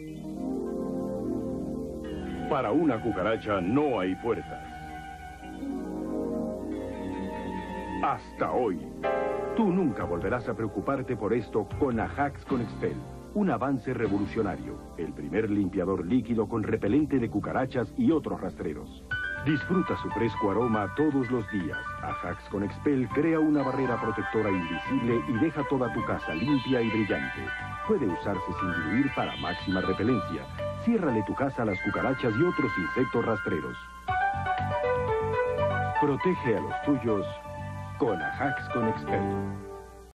Para una cucaracha no hay puertas. Hasta hoy. Tú nunca volverás a preocuparte por esto con Ajax con Expel. Un avance revolucionario. El primer limpiador líquido con repelente de cucarachas y otros rastreros. Disfruta su fresco aroma todos los días. Ajax con Expel crea una barrera protectora invisible y deja toda tu casa limpia y brillante. Puede usarse sin diluir para máxima repelencia. Ciérrale tu casa a las cucarachas y otros insectos rastreros. Protege a los tuyos con Ajax con Expel.